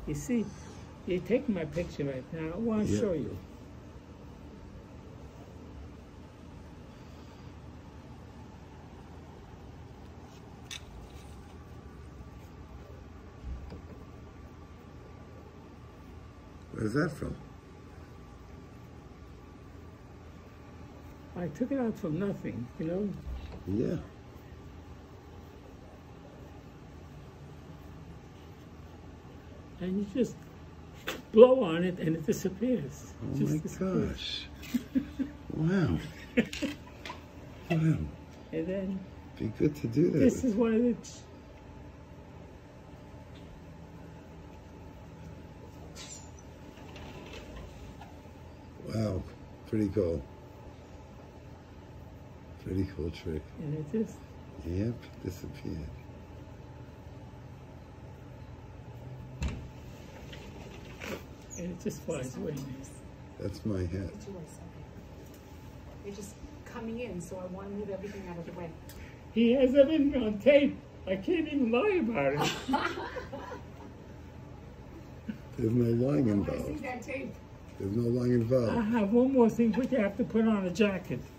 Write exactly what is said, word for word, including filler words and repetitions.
You see, you're taking my picture right now. I want to Yeah. show you. Where's that from? I took it out from nothing, you know. Yeah. And you just blow on it and it disappears. Oh It just my disappears. gosh. Wow. Wow. And then Be good to do that. this is one of the... Wow. Pretty cool. Pretty cool trick. And it just... Yep, disappeared. And it just flies away. That's my hat. It's yours, okay. You're just coming in, so I want to move everything out of the way. He has everything on tape. I can't even lie about it. There's no lying I want to see involved. that tape. There's no lying I involved. have one more thing, but you have to put on a jacket.